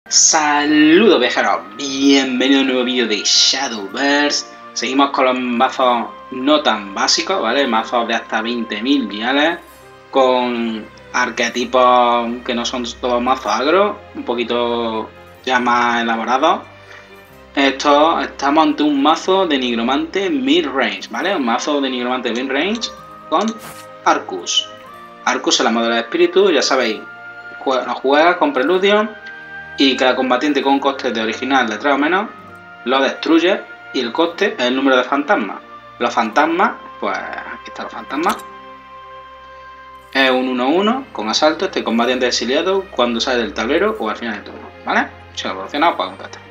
Saludos viajeros, bienvenido a un nuevo vídeo de Shadowverse. Seguimos con los mazos no tan básicos, ¿vale? Mazos de hasta 20.000 viales, con arquetipos que no son todos mazos agro, un poquito ya más elaborados. Estamos ante un mazo de nigromante mid-range, ¿vale? Un mazo de nigromante mid-range con Arcus. Arcus es la modelo de espíritu, ya sabéis, lo juega con preludio. Y cada combatiente con un coste de original de 3 o menos lo destruye y el coste es el número de fantasmas. Los fantasmas, pues aquí están los fantasmas. Es un 1-1 con asalto. Este combatiente es exiliado cuando sale del tablero o al final del turno, ¿vale? Si lo evolucionado, pues contactar.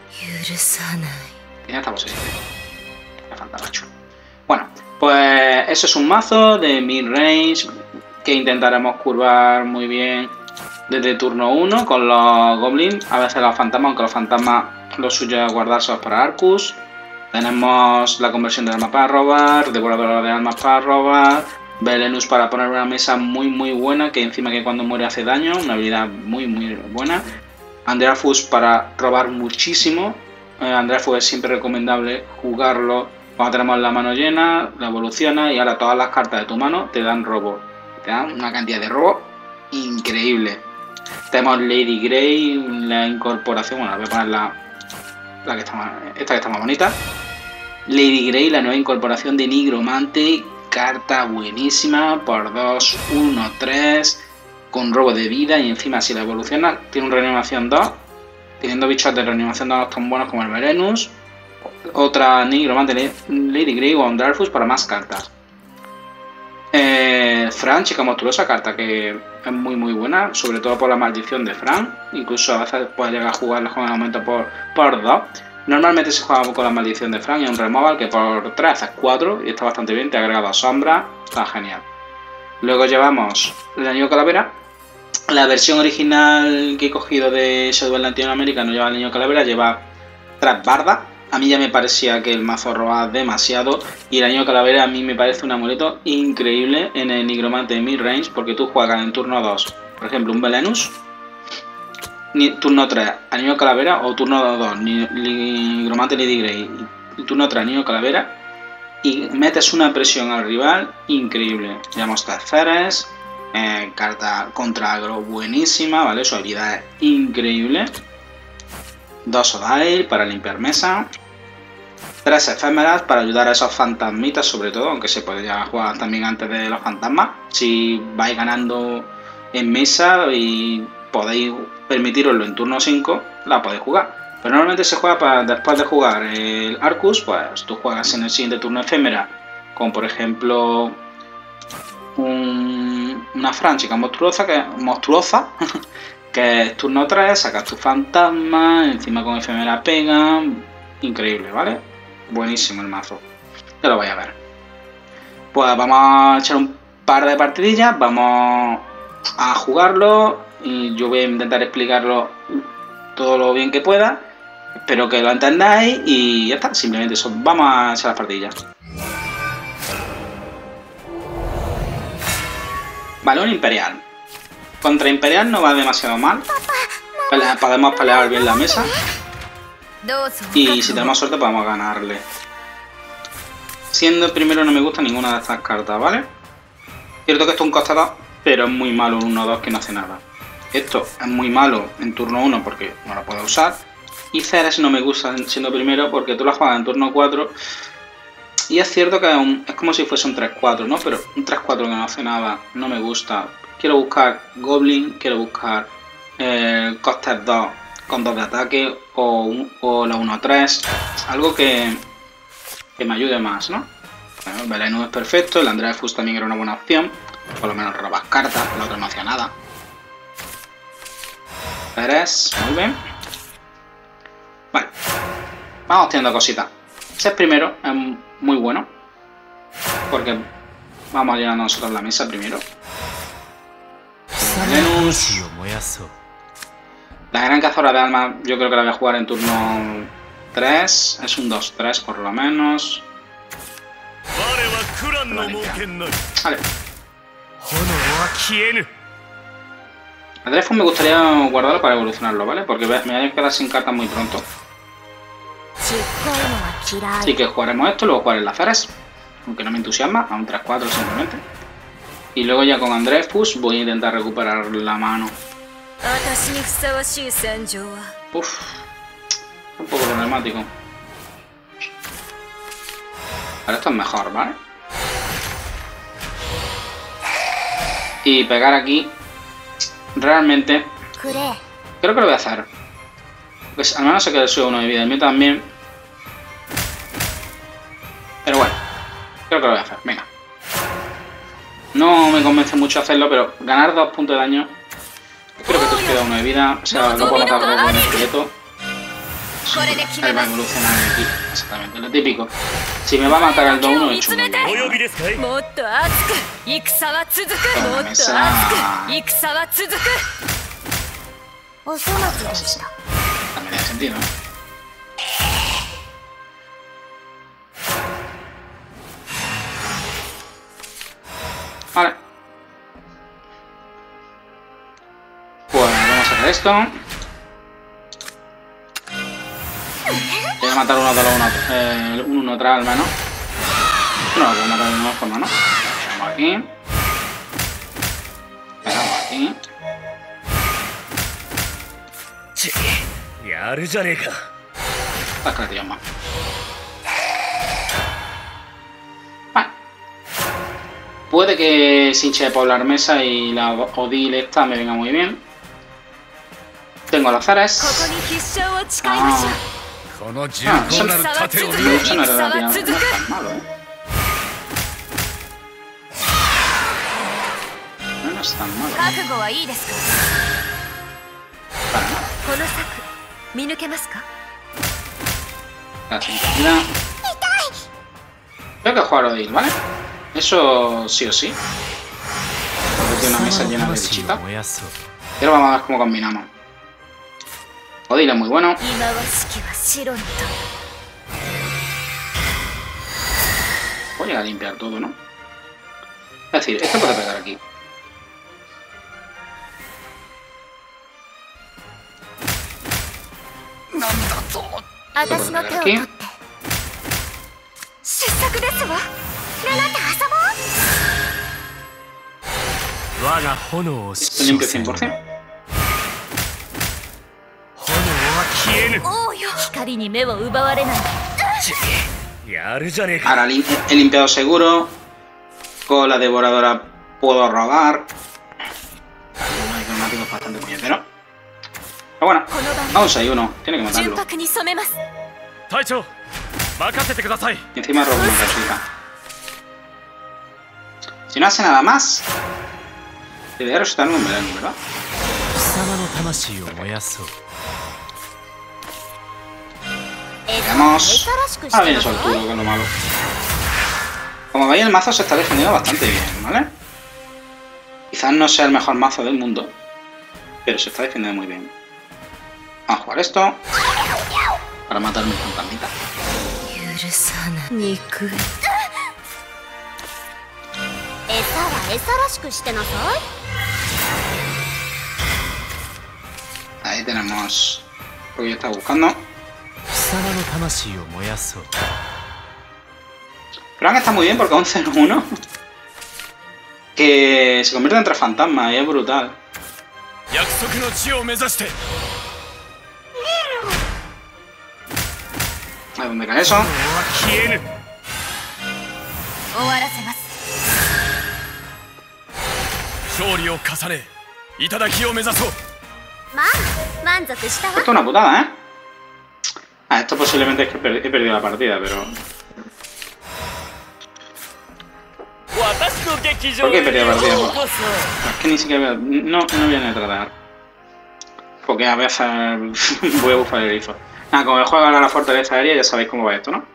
Tiene esta posición. El fantasma chulo. Bueno, pues eso es un mazo de mid-range que intentaremos curvar muy bien desde turno 1 con los goblins, a veces los fantasmas, aunque los fantasmas lo suyo es guardárselos para Arcus. Tenemos la conversión de armas para robar, devorador de armas para robar, Belenus para poner una mesa muy buena, que encima que cuando muere hace daño, una habilidad muy buena. Andrafus para robar muchísimo. Andrafus es siempre recomendable jugarlo cuando tenemos la mano llena, la evoluciona y ahora todas las cartas de tu mano te dan robo. Te dan una cantidad de robo increíble. Tenemos Lady Grey, la incorporación, bueno, voy a poner esta que está más bonita. Lady Grey, la nueva incorporación de nigromante, carta buenísima, por 2, 1, 3, con robo de vida y encima si la evoluciona tiene un reanimación 2, teniendo bichos de reanimación 2 tan buenos como el Belenus. Otra nigromante Lady Grey o Andrafus para más cartas. Fran, chica monstruosa, carta que es muy buena, sobre todo por la maldición de Fran. Incluso a veces puede llegar a jugarla con el aumento por 2. Normalmente se juega con la maldición de Fran y un removal que por 3 haces 4 y está bastante bien, te ha agregado sombra, está genial. Luego llevamos el anillo calavera. La versión original que he cogido de Shadowverse Latinoamérica no lleva el anillo calavera, lleva 3 bardas. A mí ya me parecía que el mazo robaba demasiado y el anillo calavera a mí me parece un amuleto increíble en el nigromante de mid-range porque tú juegas en turno 2, por ejemplo, un Belenus, turno 3, anillo calavera o turno 2, nigromante Lady Grey y turno 3, anillo calavera y metes una presión al rival increíble. Llevamos terceres, carta contra agro buenísima, ¿vale? Su habilidad es increíble. 2 Odail para limpiar mesa. 3 efémeras para ayudar a esos fantasmitas sobre todo, aunque se puede ya jugar también antes de los fantasmas. Si vais ganando en mesa y podéis permitiroslo en turno 5, la podéis jugar. Pero normalmente se juega después de jugar el Arcus, pues tú juegas en el siguiente turno efémera, como por ejemplo una Fran, chica monstruosa, que es turno 3, sacas tu fantasma, encima con efemera pega, increíble, ¿vale? Buenísimo el mazo, ya lo vais a ver. Pues vamos a echar un par de partidillas, vamos a jugarlo y yo voy a intentar explicarlo todo lo bien que pueda, espero que lo entendáis y ya está, simplemente eso, vamos a echar las partidillas. Balón Imperial. Contra Imperial no va demasiado mal. Podemos pelear bien la mesa. Y si tenemos suerte podemos ganarle. Siendo el primero no me gusta ninguna de estas cartas, ¿vale? Cierto que esto es un coste 2, pero es muy malo un 1-2 que no hace nada. Esto es muy malo en turno 1 porque no lo puedo usar. Y Ceres no me gusta siendo primero porque tú la juegas en turno 4. Y es cierto que es como si fuese un 3-4, ¿no? Pero un 3-4 que no hace nada, no me gusta. Quiero buscar Goblin, quiero buscar costes 2 con 2 de ataque o la 1-3. Algo que me ayude más, ¿no? Bueno, Belenus es perfecto, el Andrafus también era una buena opción. Por lo menos robas cartas, la otra no hacía nada. Pérez, muy bien. Vale, vamos teniendo cositas. Ser primero es muy bueno porque vamos llenando nosotros la mesa primero. Belenus. La gran cazadora de almas yo creo que la voy a jugar en turno 3. Es un 2-3 por lo menos. Vale. A Dreyfus me gustaría guardarlo para evolucionarlo, ¿vale? Porque me voy a quedar sin cartas muy pronto. Así que jugaremos esto, luego jugaré el Lazares. Aunque no me entusiasma, a un 3-4 simplemente. Y luego ya con Dreyfus voy a intentar recuperar la mano. Uf, un poco problemático. Ahora esto es mejor, ¿vale? Y pegar aquí, realmente, creo que lo voy a hacer. Pues al menos se queda el suyo uno de vida, el mío también. Pero bueno, creo que lo voy a hacer, venga. No me convence mucho hacerlo, pero ganar 2 puntos de daño. Creo que te queda uno de vida, o sea, no puedo matar con el esqueleto. Ahí va a evolucionar aquí, exactamente, lo típico. Si me va a matar el 2-1, he hecho muy bien. También tiene sentido, ¿no? Vale. Pues vamos a hacer esto. Voy a matar uno de los uno atrás al menos. No lo puedo matar de ninguna forma, ¿no? Pegamos aquí. Pegamos aquí. Las creativas más. Vale. Puede que Sinche de poblar mesa y la Odile esta me venga muy bien. Tengo Lazares. Eso no era relativamente, no es tan malo, ¿eh? No es tan malo. Para nada. La sintonía. Tengo que jugar Odile, ¿vale? Eso sí o sí. Porque tiene una mesa llena de bichitas. Pero vamos a ver cómo combinamos. Odile es muy bueno. Voy a llegar a limpiar todo, ¿no? Es decir, esto puede pegar aquí. Esto puede pegar aquí. Esto limpio 100%. Ahora he limpiado seguro. Con la devoradora puedo robar. Hay diplomáticos bastante puñetero. Pero bueno, vamos ahí uno. Tiene que matarlo. Y encima robo una casita. Si no hace nada más, debería resultar un veneno, ¿verdad? Veamos. Ahora viene su Arturo, que es lo malo. Como veis, el mazo se está defendiendo bastante bien, ¿vale? Quizás no sea el mejor mazo del mundo, pero se está defendiendo muy bien. Vamos a jugar esto para matar mi fantasmita. Ahí tenemos lo que yo estaba buscando. Frank está muy bien porque 11-1 que se convierte en 3 fantasmas y es brutal. ¿A dónde cae eso? Esto es una putada, ¿eh? Ah, esto posiblemente es que he perdido la partida, pero... ¿Por qué he perdido la partida? Es que ni siquiera... No viene a tratar. Porque a veces voy a buscar el erizo. Nada, como el juego ahora la fortaleza aérea, ya sabéis cómo va esto, ¿no?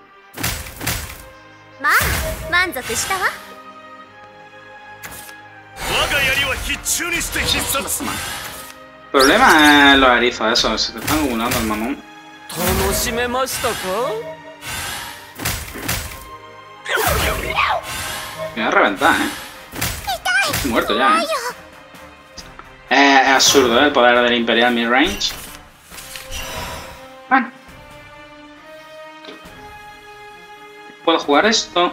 El problema es los erizos, eso, se te están acumulando el mamón. Me voy a reventar, ¿eh? Estoy muerto ya, ¿eh? Es absurdo, ¿eh? El poder del Imperial Midrange. Bueno. Puedo jugar esto.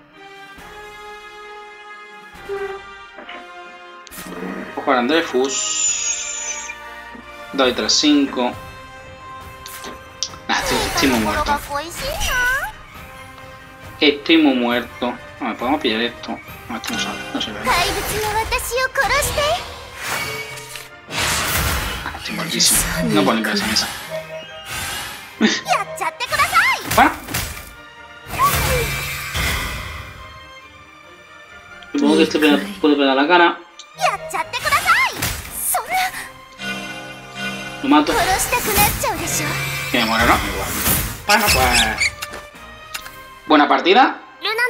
Puedo jugar Andrefus. Doy 3-5. Estoy muy muerto. Estoy muy muerto. No, podemos pillar esto. No, esto no se ve. Estoy muertísimo. No puedo limpiar esa mesa. Bueno. Supongo que este puede pegar la cara. Lo mato. Que me muero, ¿no? Igual. Bueno, pues... Buena partida.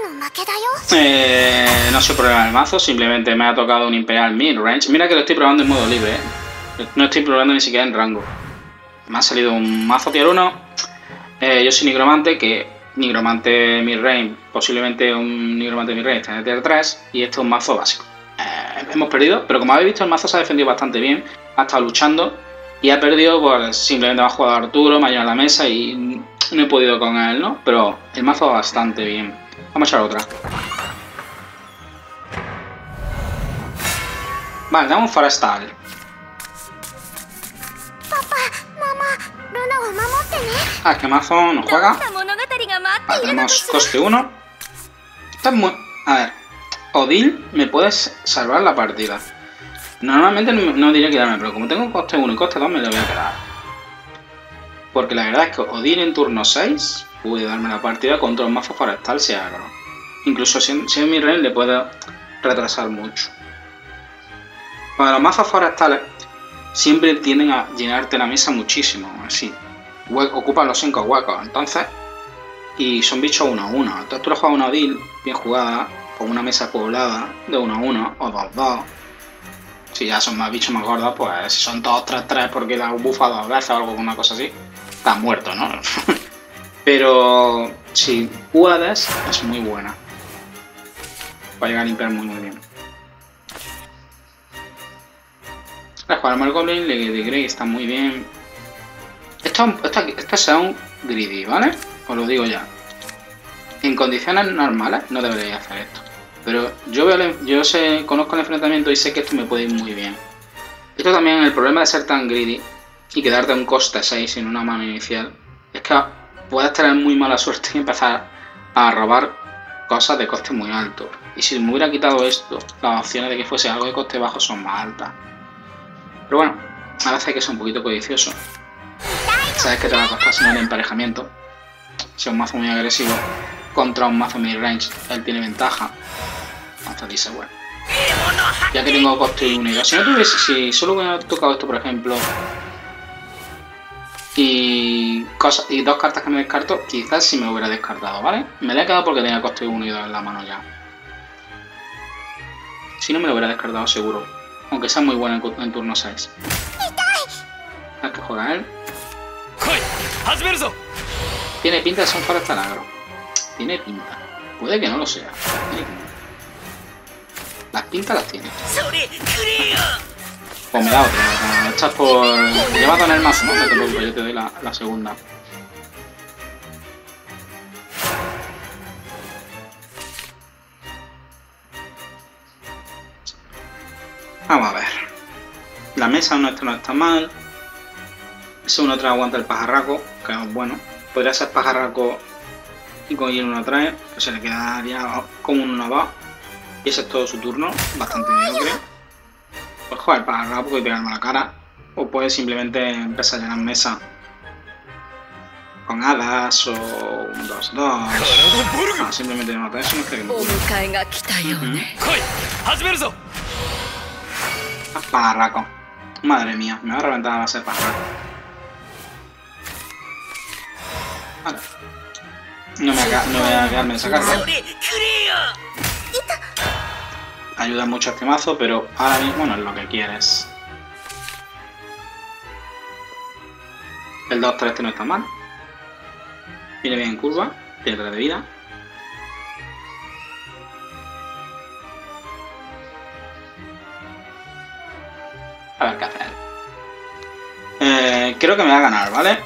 No soy problema del mazo, simplemente me ha tocado un Imperial Midrange. Mira que lo estoy probando en modo libre, ¿eh? No estoy probando ni siquiera en rango. Me ha salido un mazo tier 1. Yo soy nigromante, que nigromante midrange, posiblemente un nigromante midrange está en tier 3. Y este es un mazo básico. Hemos perdido, pero como habéis visto, el mazo se ha defendido bastante bien. Ha estado luchando y ha perdido, pues simplemente me ha jugado Arturo, me ha llenado la mesa y no he podido con él, ¿no? Pero el mazo va bastante bien. Vamos a echar otra. Vale, damos un Forestal. Ah, ¿qué mazo nos juega? Vale, tenemos coste 1. Está muy... A ver, Odil, me puedes salvar la partida. Normalmente no diría quedarme, pero como tengo coste 1 y coste 2 me lo voy a quedar. Porque la verdad es que Odil en turno 6 puede darme la partida contra un mazo forestal si agro. Incluso si es mi rey le puede retrasar mucho. Para los mazos forestales siempre tienden a llenarte la mesa muchísimo, así. Ocupan los 5 huecos, entonces... Y son bichos 1-1. Entonces tú le juegas una Odil bien jugada, con una mesa poblada de 1-1 o 2-2. Si ya son más bichos más gordos, pues si son 2-3-3 porque la bufa 2 veces o algo, una cosa así, estás muerto, ¿no? Pero si puedes, es muy buena. Va a llegar a limpiar muy bien. La jugar al Goblin, de Grey está muy bien. Estos son greedy, ¿vale? Os lo digo ya. En condiciones normales no debería hacer esto. Pero yo conozco el enfrentamiento y sé que esto me puede ir muy bien. Esto también, el problema de ser tan greedy y quedarte a un coste 6 en una mano inicial, es que puedes tener muy mala suerte y empezar a robar cosas de coste muy alto. Y si me hubiera quitado esto, las opciones de que fuese algo de coste bajo son más altas. Pero bueno, a veces hay que ser un poquito codicioso. Sabes que te va a costar si no el emparejamiento. Si es un mazo muy agresivo contra un mazo midrange, él tiene ventaja. Entonces dice, bueno, ya que tengo coste 1 y 2, si solo hubiera tocado esto, por ejemplo, y 2 cartas que me descarto, quizás sí me hubiera descartado, ¿vale? Me la he quedado porque tenía coste 1 y 2 en la mano ya. Si no, me lo hubiera descartado seguro, aunque sea muy bueno en turno 6. ¿A qué juega él? Tiene pinta de ser un forestal agro. Tiene pinta. Puede que no lo sea. Las pintas las tiene. Pues me da otra. Esta es por... Lleva a tener más, ¿no? No te preocupes, yo te doy la segunda. Vamos a ver. La mesa no está mal. Ese 1-3 aguanta el pajarraco, que es bueno. Podría ser pajarraco y con el 1-3, que se le quedaría como un 1-2. Y ese es todo su turno, bastante mediocre. Pues jugar el pajarraco y pegarme a la cara. O puedes simplemente empezar a llenar mesa con hadas o un 2-2. No, simplemente no mata eso, no creo que no. Pajarraco. Madre mía, me va a reventar a base de pajarraco. Vale. No me voy a quedarme en esa carta. Ayuda mucho a este mazo, pero ahora mismo no es lo que quieres. El 2-3 este no está mal. Viene bien en curva, pierde 3 de vida. creo que me va a ganar, ¿vale?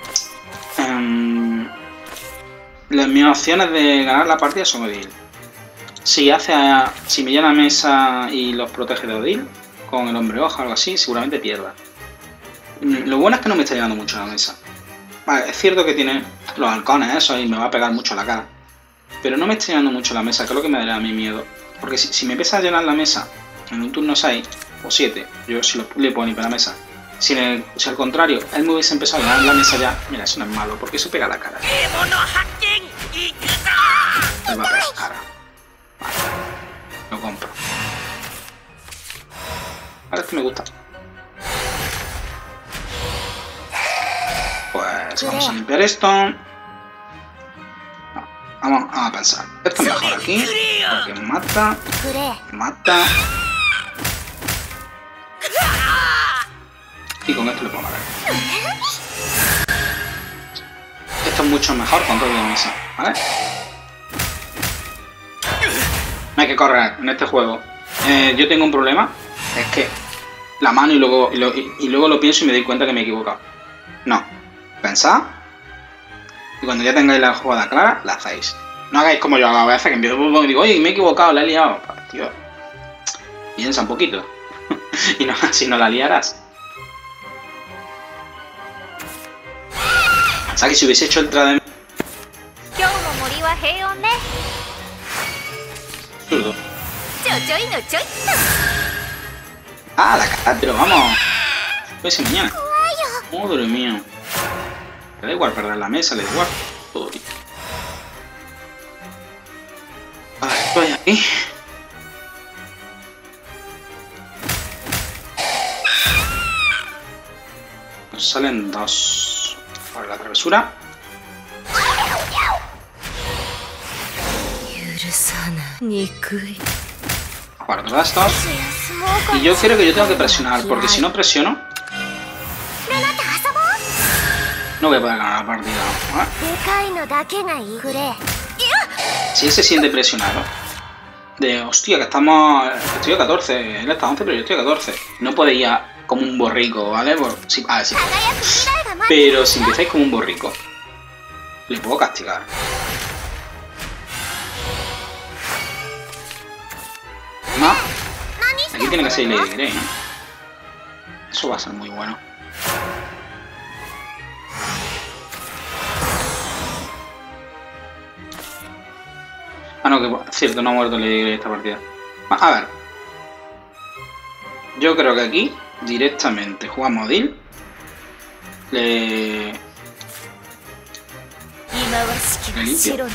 Mis opciones de ganar la partida son Odil. Si me llena la mesa y los protege de Odil, con el hombre hoja o algo así, seguramente pierda. Lo bueno es que no me está llegando mucho a la mesa. Vale, es cierto que tiene los halcones eso y me va a pegar mucho a la cara. Pero no me está llenando mucho la mesa, que es lo que me daría a mí miedo. Porque si me empieza a llenar la mesa en un turno 6 o 7, yo si le puedo ni para la mesa. Si al contrario, él me hubiese empezado a llenar la mesa ya, mira, eso no es malo, porque eso pega a la cara. Me va a pegar cara. Vale, lo compro. Ahora es que me gusta. Pues vamos a limpiar esto. Vamos a pensar. Esto es mejor aquí, porque mata. Y con esto le puedo matar. Esto es mucho mejor con todo de mesa, ¿vale? No hay que correr en este juego. Yo tengo un problema, es que la mano y luego lo pienso y me doy cuenta que me he equivocado. No, pensad y cuando ya tengáis la jugada clara, la hacéis. No hagáis como yo hago a veces, que empiezo y digo, oye, me he equivocado, la he liado. Pues, tío, piensa un poquito. Y no, si no la liarás. O sea que si hubiese hecho el trade... Absurdo. Ah, la cara, pero vamos. Pues mañana. Madre mía. Le da igual perder la mesa, le da igual. Todo bien. A ver, estoy aquí. Nos salen dos. Por la travesura. Para todos estos. Y yo creo que yo tengo que presionar, porque si no presiono, no voy a poder ganar la partida. Si él se siente presionado, de hostia, que estamos. Estoy a 14, él está a 11, pero yo estoy a 14. No podéis ir como un borrico, ¿vale? Sí, sí. Pero si empezáis como un borrico, le puedo castigar. No. Aquí tiene que ser Lady Grey, ¿no? Eso va a ser muy bueno. Ah, no, que es cierto, no ha muerto Lady Grey esta partida. A ver. Yo creo que aquí directamente jugamos Odil. Le limpio.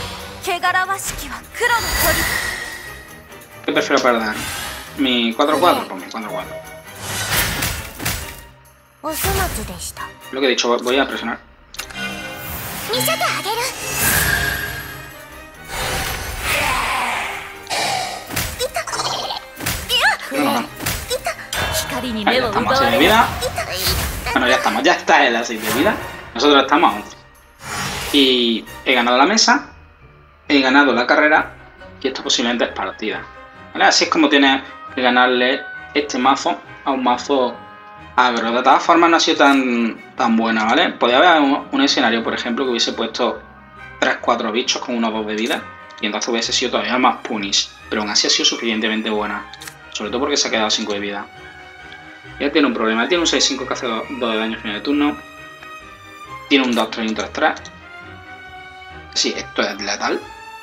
¿Qué prefiero perder? ¿Mi 4-4? Pues mi 4-4. Lo que he dicho, voy a presionar. Ahí ya estamos a 6 de vida. Bueno, ya está en la 6 de vida. Nosotros estamos a 11. Y he ganado la mesa, he ganado la carrera y esto posiblemente es partida. ¿Vale? Así es como tienes que ganarle este mazo a un mazo agro. De todas formas no ha sido tan buena, ¿vale? Podría haber un escenario, por ejemplo, que hubiese puesto 3-4 bichos con 1-2 de vida y entonces hubiese sido todavía más punish. Pero aún así ha sido suficientemente buena. Sobre todo porque se ha quedado 5 de vida. Y él tiene un problema. Él tiene un 6-5 que hace 2 de daño al final de turno. Tiene un 2-3 y un 3-3. Sí, esto es letal.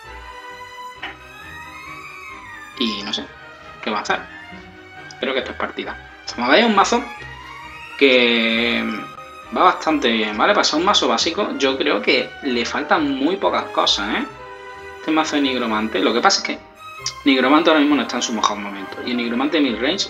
Y no sé qué va a hacer. Creo que esto es partida. Como veis, es un mazo que va bastante bien, ¿vale? Para ser un mazo básico, yo creo que le faltan muy pocas cosas, ¿eh? Este mazo de Nigromante. Lo que pasa es que Nigromante ahora mismo no está en su mejor momento. Y el Nigromante midrange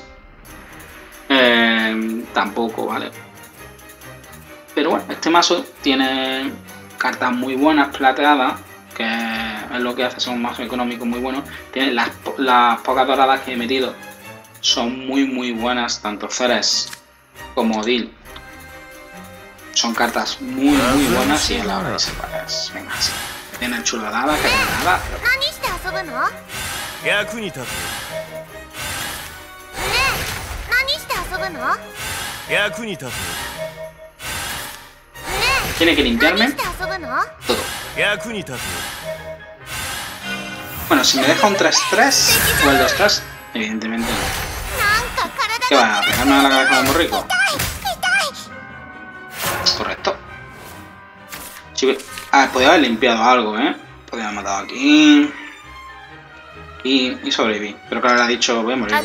tampoco, ¿vale? Pero bueno, este mazo tiene cartas muy buenas plateadas, que es lo que hace ser un mazo económico muy bueno. Tiene las pocas doradas que he metido, son muy buenas, tanto Ceres como Odil. Son cartas muy buenas y a la hora de separar. Venga, sí. Tienen chuladadas, que tienen nada. Tiene que limpiarme todo. Bueno, si me deja un 3-3 o el 2-3, evidentemente no. ¿Qué va? ¿A pegarme a la cabeza como rico? Correcto. Sí, podría haber limpiado algo, ¿eh? Podría haber matado aquí. Y sobreviví. Pero claro, le ha dicho, voy a morir.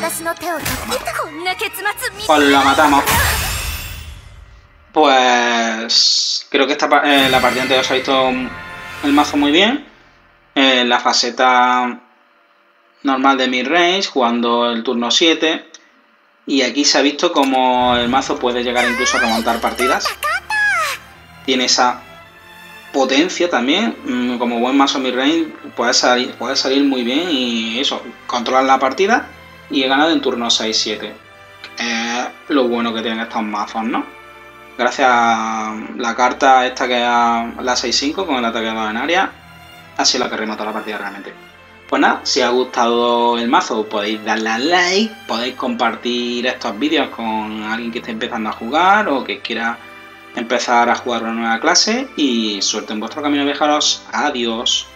Pues lo matamos. Pues creo que la partida anterior se ha visto el mazo muy bien. La faceta normal de midrange, jugando el turno 7. Y aquí se ha visto como el mazo puede llegar incluso a remontar partidas. Tiene esa potencia también, como buen mazo midrange puede salir muy bien y eso, controlar la partida y he ganado en turno 6-7. Lo bueno que tienen estos mazos, ¿no? Gracias a la carta esta que es la 6-5 con el ataque de 2 en área, ha sido la que remató la partida realmente. Pues nada, si os ha gustado el mazo podéis darle a like, podéis compartir estos vídeos con alguien que esté empezando a jugar o que quiera empezar a jugar una nueva clase y suerte en vuestro camino, viajeros. Adiós.